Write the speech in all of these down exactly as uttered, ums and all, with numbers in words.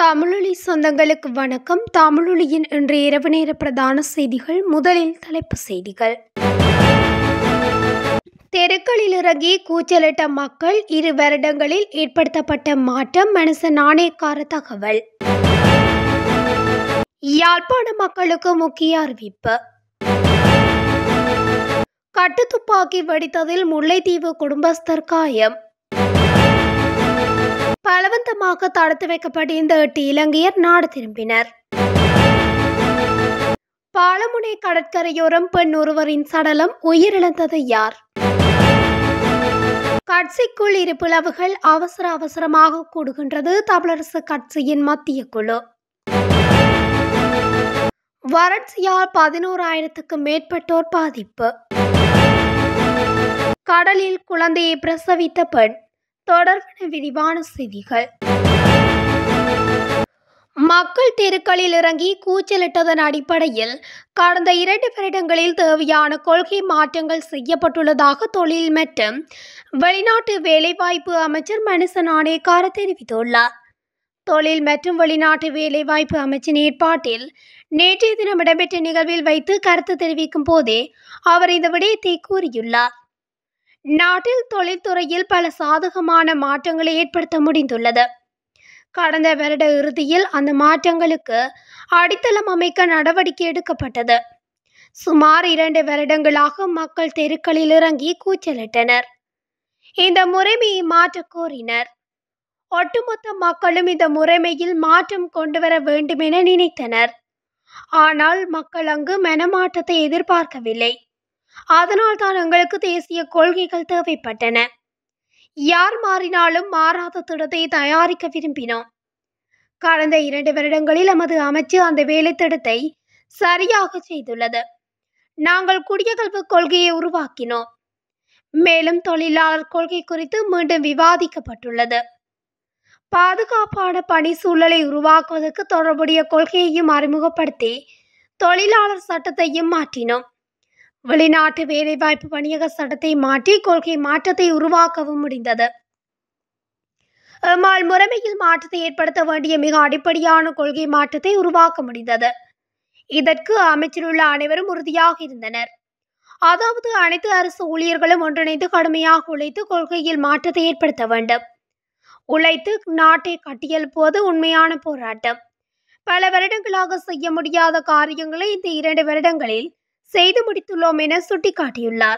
தமிழொலி சொந்தங்களுக்கு வணக்கம். தமிழொலியின் இன்றைய இரவு நேர பிரதான செய்திகள். முதலில் தலைப்பு செய்திகள். தெருக்களில் இறங்கி கூச்சலிட்ட மக்கள், இரு வருடங்களில் ஏற்படுத்தப்பட்ட மாற்றம், மனுஷ நாணயக்கார தகவல். யாழ்ப்பாண மக்களுக்கு முக்கிய அறிவிப்பு. கட்டுத்துப்பாக்கி வெடித்ததில் முல்லைத்தீவு குடும்பஸ்தர் காயம். பலவந்தமாக தடுத்து வைக்கப்பட்டிருந்த எட்டு இலங்கையர் நாடு திரும்பினர். பாலமுனை கடற்கரையோரம் பெண் ஒருவரின் சடலம், உயிரிழந்தது யார்? கட்சிக்குள் இரு பிளவுகள் அவசர அவசரமாக கூடுகின்றது தமிழரசு கட்சியின் மத்திய குழு. வறட்சியால் பதினோராயிரத்துக்கும் மேற்பட்டோர் பாதிப்பு. கடலில் குழந்தையை பிரசவித்த பெண். தொடர்பான விரிவான செய்திகள். மக்கள் தெருக்களில் இறங்கி கூச்சலிட்டதன் அடிப்படையில் கடந்த இரண்டு வருடங்களில் தேவையான கொள்கை மாற்றங்கள் செய்யப்பட்டுள்ளதாக தொழில் மற்றும் வெளிநாட்டு வேலைவாய்ப்பு அமைச்சர் மனுஷ நாணயக்கார தெரிவித்துள்ளார். தொழில் மற்றும் வெளிநாட்டு வேலைவாய்ப்பு அமைச்சின் ஏற்பாட்டில் நேற்றைய தினம் இடம்பெற்ற நிகழ்வில் வைத்து கருத்து தெரிவிக்கும் போதே அவர் இந்த விடயத்தை கூறியுள்ளார். நாட்டில் தொழில்துறையில் பல சாதகமான மாற்றங்களை ஏற்படுத்த முடிந்துள்ளது. கடந்த வருட இறுதியில் அந்த மாற்றங்களுக்கு அடித்தளம் அமைக்க நடவடிக்கை எடுக்கப்பட்டது. சுமார் இரண்டு வருடங்களாக மக்கள் தெருக்களில் இறங்கி கூச்சலிட்டனர். இந்த முறைமையை மாற்ற கோரினர். ஒட்டுமொத்த மக்களும் இந்த முறைமையில் மாற்றம் கொண்டு வர வேண்டும் என நினைத்தனர். ஆனால் மக்கள் அங்கு மனமாற்றத்தை எதிர்பார்க்கவில்லை. அதனால் தான் எங்களுக்கு தேசிய கொள்கைகள் தேவைப்பட்டன. யார் மாறினாலும் மாறாத திட்டத்தை தயாரிக்க விரும்பினோம். கடந்த இரண்டு வருடங்களில் நமது அமைச்சு அந்த வேலை திட்டத்தை சரியாக செய்துள்ளது. நாங்கள் குடியகல்வு கொள்கையை உருவாக்கினோம். மேலும் தொழிலாளர் கொள்கை குறித்து மீண்டும் விவாதிக்கப்பட்டுள்ளது. பாதுகாப்பான பணி சூழலை உருவாக்குவதற்கு தொடர்புடைய கொள்கையையும் அறிமுகப்படுத்தி தொழிலாளர் சட்டத்தையும் மாற்றினோம். வெளிநாட்டு வேலைவாய்ப்பு பணியக சட்டத்தை மாற்றி கொள்கை மாற்றத்தை உருவாக்கவும் முடிந்தது. எம்மால் முறைமையில் மாற்றத்தை ஏற்படுத்த வேண்டிய மிக அடிப்படையான கொள்கை மாற்றத்தை உருவாக்க முடிந்தது. இதற்கு அமைச்சில் உள்ள அனைவரும் உறுதியாக இருந்தனர். அதாவது அனைத்து அரசு ஊழியர்களும் ஒன்றிணைந்து கடுமையாக உழைத்து கொள்கையில் மாற்றத்தை ஏற்படுத்த வேண்டும். உழைத்து நாட்டை கட்டியெழுப்புவது உண்மையான போராட்டம். பல வருடங்களாக செய்ய முடியாத காரியங்களை இந்த இரண்டு வருடங்களில் செய்து முடித்துள்ளோம் என சுட்டிக்காட்டியுள்ளார்.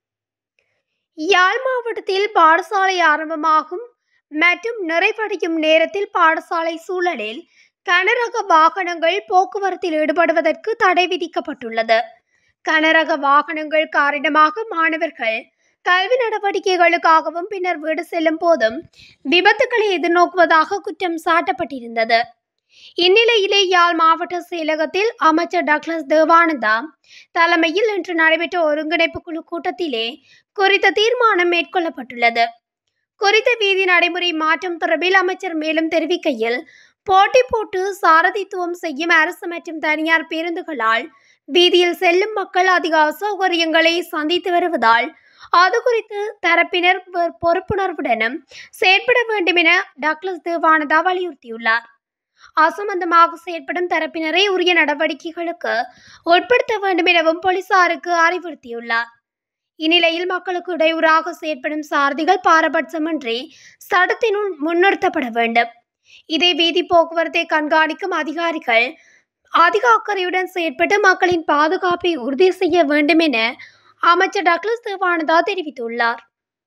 யாழ் மாவட்டத்தில் பாடசாலை ஆரம்பமாகும் மற்றும் நிறைவடையும் நேரத்தில் பாடசாலை சூழலில் கனரக வாகனங்கள் போக்குவரத்தில் ஈடுபடுவதற்கு தடை விதிக்கப்பட்டுள்ளது. கனரக வாகனங்கள் காரணமாக மாணவர்கள் கல்வி நடவடிக்கைகளுக்காகவும் பின்னர் வீடு செல்லும் போதும் விபத்துக்களை எதிர்நோக்குவதாக குற்றம் சாட்டப்பட்டிருந்தது. இந்நிலையிலே யாழ் மாவட்ட செயலகத்தில் அமைச்சர் டக்ளஸ் தேவானந்தா தலைமையில் இன்று நடைபெற்ற ஒருங்கிணைப்பு குழு கூட்டத்திலே குறித்த தீர்மானம் மேற்கொள்ளப்பட்டுள்ளது. குறித்த வீதி நடைமுறை மாற்றம் தொடர்பில் அமைச்சர் மேலும் தெரிவிக்கையில், போட்டி போட்டு சாரதித்துவம் செய்யும் அரசு மற்றும் தனியார் பேருந்துகளால் வீதியில் செல்லும் மக்கள் அதிக அசௌகரியங்களை சந்தித்து வருவதால் அது குறித்து தரப்பினர் பொறுப்புணர்வுடனும் செயற்பட வேண்டும் என டக்ளஸ் தேவானந்தா வலியுறுத்தியுள்ளார். அசம்பந்தமாக செயற்படும் தரப்பினரை உரிய நடவடிக்கைகளுக்கு உட்படுத்த வேண்டும் எனவும் போலீசாருக்கு அறிவுறுத்தியுள்ளார். இந்நிலையில் மக்களுக்கு இடையூறாக செயற்படும் சாரதிகள் பாரபட்சமின்றி சட்டத்தினுள் முன்னிறுத்தப்பட வேண்டும். இதை வீதி போக்குவரத்தை கண்காணிக்கும் அதிகாரிகள் அதிக அக்கறையுடன் செயற்பட்டு மக்களின் பாதுகாப்பை உறுதி செய்ய வேண்டும் என அமைச்சர் டக்ளஸ் தேவானந்தா தெரிவித்துள்ளார்.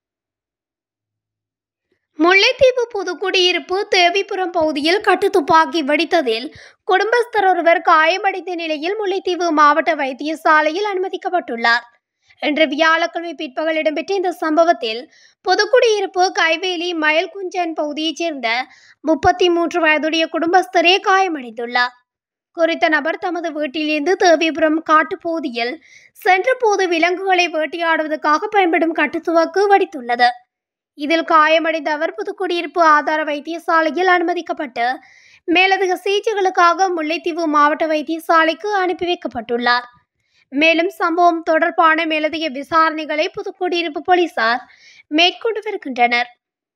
முல்லைத்தீவு புதுக்குடியிருப்பு தேவிபுரம் பகுதியில் கட்டுத்துப்பாக்கி வெடித்ததில் குடும்பஸ்தர் ஒருவர் காயமடைந்த நிலையில் முல்லைத்தீவு மாவட்ட வைத்தியசாலையில் அனுமதிக்கப்பட்டுள்ளார். இன்று வியாழக்கிழமை பிற்பகல் இடம்பெற்ற இந்த சம்பவத்தில் புதுக்குடியிருப்பு கைவேலி மயல்குஞ்சன் பகுதியைச் சேர்ந்த முப்பத்தி மூன்று வயதுடைய குடும்பஸ்தரே காயமடைந்துள்ளார். குறித்த நபர் தமது வீட்டிலிருந்து தேவிபுரம் காட்டுப்பகுதியில் சென்ற போது விலங்குகளை வேட்டையாடுவதற்காக பயன்படும் கட்டுத்துவக்கு வெடித்துள்ளது. இதில் காயமடைந்த அவர் புதுக்குடியிருப்பு ஆதார வைத்தியசாலையில் அனுமதிக்கப்பட்டு மேலதிக சிகிச்சைகளுக்காக முல்லைத்தீவு மாவட்ட வைத்தியசாலைக்கு அனுப்பி வைக்கப்பட்டுள்ளார். மேலும் சம்பவம் தொடர்பான மேலதிக விசாரணைகளை புதுக்குடியிருப்பு போலீசார் மேற்கொண்டு வருகின்றனர்.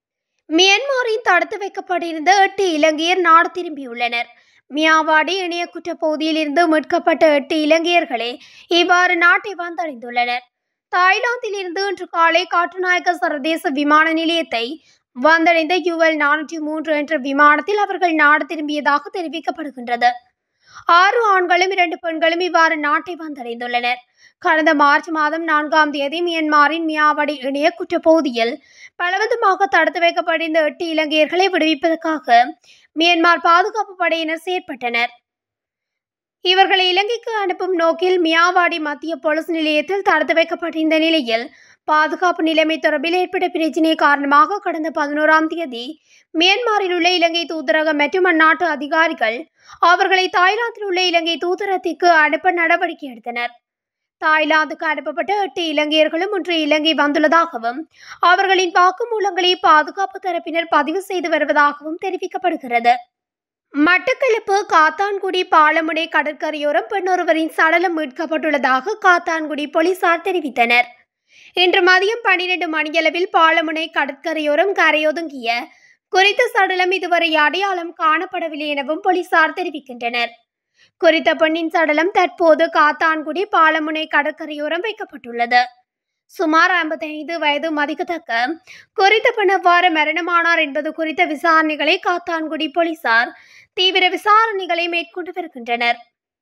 மியான்மரில் தடுத்து வைக்கப்பட்டிருந்த எட்டு இலங்கையர் நாடு திரும்பியுள்ளனர். மியாவாடி இணைய குற்ற பகுதியில் இருந்து மீட்கப்பட்ட எட்டு இலங்கையர்களே இவ்வாறு நாட்டை வந்தடைந்துள்ளனர். தாய்லாந்தில் இருந்து இன்று காலை காட்டுநாயக்க சர்வதேச விமான நிலையத்தை வந்தடைந்த யுஎல் நானூற்றி மூன்று என்ற விமானத்தில் அவர்கள் நாடு திரும்பியதாக தெரிவிக்கப்படுகின்றது. ஆறு ஆண்களும் இரண்டு பெண்களும் இவ்வாறு நாட்டை வந்தடைந்துள்ளனர். கடந்த மார்ச் மாதம் நான்காம் தேதி மியான்மரின் மியாவாடி இணைய குற்ற பகுதியில் பலவந்தமாக தடுத்து வைக்கப்பட்டிருந்த எட்டு இலங்கையர்களை விடுவிப்பதற்காக மியான்மர் பாதுகாப்பு படையினர் செயற்பட்டனர். இவர்களை இலங்கைக்கு அனுப்பும் நோக்கில் மியாவாடி மத்திய போலீஸ் நிலையத்தில் தடுத்து வைக்கப்பட்டிருந்த நிலையில் பாதுகாப்பு நிலைமை தொடர்பில் ஏற்பட்ட பிரச்சினை காரணமாக கடந்த பதினோராம் தேதி மியான்மரில் உள்ள இலங்கை தூதரகம் மற்றும் அந்நாட்டு அதிகாரிகள் அவர்களை தாய்லாந்தில் உள்ள இலங்கை தூதரகத்திற்கு அனுப்ப நடவடிக்கை எடுத்தனர். தாய்லாந்துக்கு அனுப்பப்பட்ட எட்டு இலங்கையர்களும் இன்று இலங்கை வந்துள்ளதாகவும் அவர்களின் வாக்குமூலங்களை பாதுகாப்பு தரப்பினர் பதிவு செய்து வருவதாகவும் தெரிவிக்கப்படுகிறது. மட்டக்களப்பு காத்தான்குடி பாலமுனை கடற்கரையோரம் பெண்ணொருவரின் சடலம் மீட்கப்பட்டுள்ளதாக காத்தான்குடி போலீசார் தெரிவித்தனர். இன்று மதியம் பன்னிரண்டு மணியளவில் பாலமுனை கடற்கரையோரம் கரையொதுங்கிய குறித்த சடலம் இதுவரை அடையாளம் காணப்படவில்லை எனவும் போலீசார் தெரிவிக்கின்றனர். குறித்த பெண்ணின் சடலம் தற்போது காத்தான்குடி பாலமுனை கடற்கரையோரம் வைக்கப்பட்டுள்ளது. சுமார் ஐம்பத்தி ஐந்து வயது மதிக்கத்தக்க குறித்த பெண் எவ்வாறு மரணமானார் என்பது குறித்த விசாரணைகளை காத்தான்குடி போலீசார் தீவிர விசாரணைகளை மேற்கொண்டு வருகின்றனர்.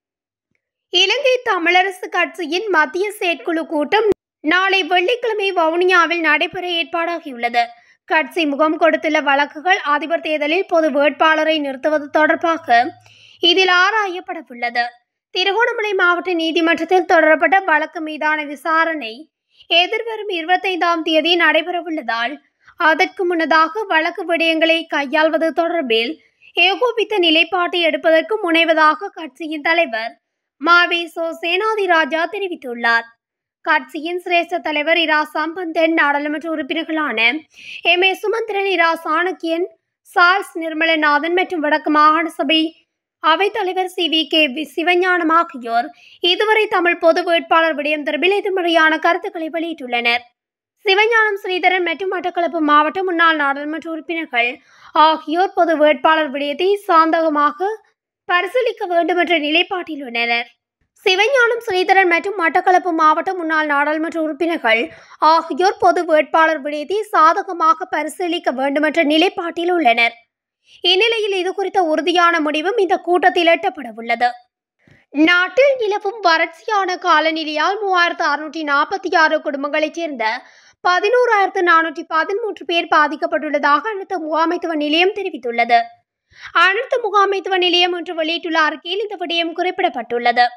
இலங்கை தமிழரசு கட்சியின் மத்திய செயற்குழு கூட்டம் நாளை வெள்ளிக்கிழமை வவுனியாவில் நடைபெற ஏற்பாடாகியுள்ளது. கட்சி முகம் கொடுத்துள்ள வழக்குகள் அதிபர் தேர்தலில் பொது வேட்பாளரை நிறுத்துவது தொடர்பாக இதில் ஆராயப்படவுள்ளது. திருகோணமலை மாவட்ட நீதிமன்றத்தில் தொடரப்பட்ட வழக்கு மீதான விசாரணை எதிர்வரும் இருபத்தைந்தாம் தேதி நடைபெறவுள்ளதால் அதற்கு முன்னதாக வழக்கு விடயங்களை கையாள்வது தொடர்பில் ஏகோபித்த நிலைப்பாட்டை எடுப்பதற்கு முனைவதாக கட்சியின் தலைவர் மாவே சோ சேனாதிராஜா தெரிவித்துள்ளார். கட்சியின் சிரேஷ்ட தலைவர் இரா சம்பந்தன், நாடாளுமன்ற உறுப்பினர்களான எம் ஏ சுமந்திரன், இரா சாணக்கியன், சார்ஸ் நிர்மலநாதன் மற்றும் வடக்கு மாகாண சபை அவைத்தலைவர் சி வி கே சிவஞானம் ஆகியோர் இதுவரை தமிழ் பொது வேட்பாளர் விடயம் தொடர்பில் எதிர்மறையான கருத்துக்களை வெளியிட்டுள்ளனர். சிவஞானம், ஸ்ரீதரன் மற்றும் மட்டக்களப்பு மாவட்ட முன்னாள் நாடாளுமன்ற உறுப்பினர்கள் ஆகியோர் பொது வேட்பாளர் விடயத்தை சாந்தகமாக பரிசீலிக்க வேண்டும் என்ற நிலைப்பாட்டில் உள்ளனர். சிவஞானம், ஸ்ரீதரன் மற்றும் மட்டக்களப்பு மாவட்ட முன்னாள் நாடாளுமன்ற உறுப்பினர்கள் ஆகியோர் பொது வேட்பாளர் விடயத்தை சாதகமாக பரிசீலிக்க வேண்டும் என்ற நிலைப்பாட்டில் உள்ளனர். இந்நிலையில் இது குறித்த உறுதியான முடிவும் இந்த கூட்டத்தில் எட்டப்பட உள்ளது. நாட்டில் நிலவும் வறட்சியான காலநிலையால் மூவாயிரத்து அறுநூற்றி நாற்பத்தி ஆறு குடும்பங்களைச் சேர்ந்த பதினோராயிரத்து நானூற்றி பதிமூன்று பேர் பாதிக்கப்பட்டுள்ளதாக அனைத்து முகாமைத்துவ நிலையம் தெரிவித்துள்ளது. அனைத்து முகாமைத்துவ நிலையம் இன்று வெளியிட்டுள்ள அறிக்கையில் இந்த விடயம் குறிப்பிடப்பட்டுள்ளது.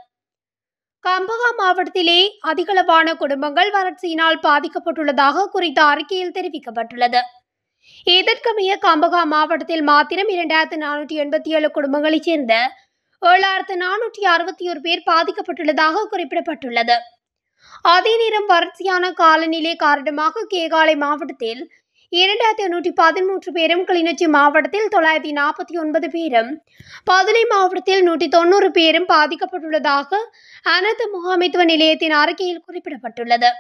கம்பஹா மாவட்டத்திலே அதிகளவான குடும்பங்கள் வறட்சியினால் பாதிக்கப்பட்டுள்ளதாக குறித்த அறிக்கையில் தெரிவிக்கப்பட்டுள்ளது. இதற்கமைய கம்பஹா மாவட்டத்தில் மாத்திரம் இரண்டாயிரத்து நானூற்றி எண்பத்தி ஏழு குடும்பங்களைச் சேர்ந்த ஏழாயிரத்து நானூற்றி அறுபத்தி ஒரு பேர் பாதிக்கப்பட்டுள்ளதாக குறிப்பிடப்பட்டுள்ளது. அதே நேரம் வறட்சியான காலநிலை காரணமாக கேகாலை மாவட்டத்தில் இரண்டாயிரத்தி எண்ணூற்றி பதிமூன்று பேரும், கிளிநொச்சி மாவட்டத்தில் தொள்ளாயிரத்தி நாற்பத்தி ஒன்பது பேரும், பதுளை மாவட்டத்தில் நூற்றி தொண்ணூறு பேரும் பாதிக்கப்பட்டுள்ளதாக அனைத்து முகாமைத்துவ நிலையத்தின் அறிக்கையில் குறிப்பிடப்பட்டுள்ளது.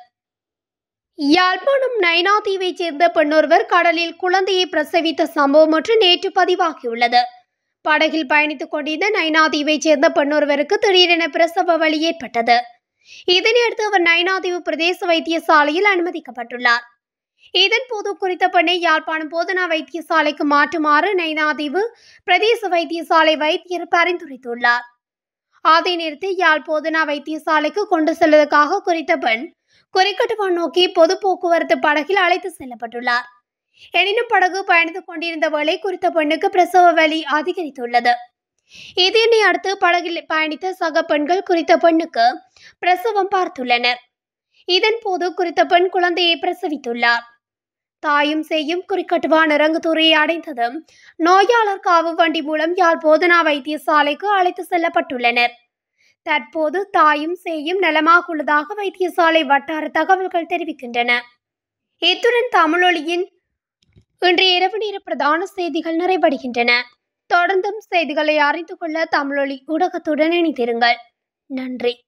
யாழ்ப்பாணம் நைனா தீவைச் சேர்ந்த பெண்ணொருவர் கடலில் குழந்தையை பிரசவித்த சம்பவம் ஒன்று நேற்று பதிவாகியுள்ளது. படகில் பயணித்துக் கொண்டிருந்த நைனா தீவைச் சேர்ந்த பெண்ணொருவருக்கு திடீரென பிரசவ வலி ஏற்பட்டது. இதனையடுத்து அவர் நைனாதீவு பிரதேச வைத்தியசாலையில் அனுமதிக்கப்பட்டுள்ளார். இதன்போது குறித்த பெண்ணை யாழ்ப்பாணம் போதனா வைத்தியசாலைக்கு மாற்றுமாறு நைனாதீவு பிரதேச வைத்தியசாலை வைத்தியர் பரிந்துரைத்துள்ளார். அதே நேரத்தில் யாழ் போதனா வைத்தியசாலைக்கு கொண்டு செல்வதற்காக குறித்த பெண் குறிக்கட்டுவான் நோக்கி பொது போக்குவரத்து படகில் அழைத்து செல்லப்பட்டுள்ளார். எனினும் படகு பயணித்துக் கொண்டிருந்த வேளை குறித்த பெண்ணுக்கு பிரசவ வலி அதிகரித்துள்ளது. இதனை அடுத்து படகில் பயணித்த சக பெண்கள் குறித்த பெண்ணுக்கு பிரசவம் பார்த்துள்ளனர். இதன்போது குறித்த பெண் குழந்தையை பிரசவித்துள்ளார். தாயும் சேயும் குறிக்கட்டுவான் இறங்குதுறையை அடைந்ததும் நோயாளர் காவு வண்டி மூலம் யாழ் போதனா வைத்தியசாலைக்கு அழைத்து செல்லப்பட்டுள்ளனர். தற்போது தாயும் சேயும் நலமாக உள்ளதாக வைத்தியசாலை வட்டார தகவல்கள் தெரிவிக்கின்றன. இத்துடன் தமிழொலியின் இன்றைய இரவு நேர பிரதான செய்திகள் நிறைவடைகின்றன. தொடர்ந்தும் செய்திகளை அறிந்து கொள்ள தமிழொலி ஊடகத்துடன் இணைந்திருங்கள். நன்றி.